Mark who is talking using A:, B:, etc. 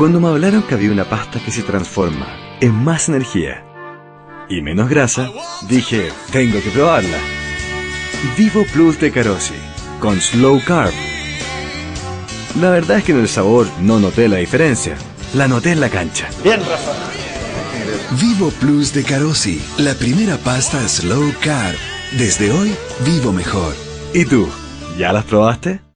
A: Cuando me hablaron que había una pasta que se transforma en más energía y menos grasa, dije, tengo que probarla. Vivo Plus de Carosi, con Slow Carb. La verdad es que en el sabor no noté la diferencia, la noté en la cancha.
B: Bien, Rafa.
C: Vivo Plus de Carosi, la primera pasta Slow Carb. Desde hoy, vivo mejor.
A: ¿Y tú? ¿Ya las probaste?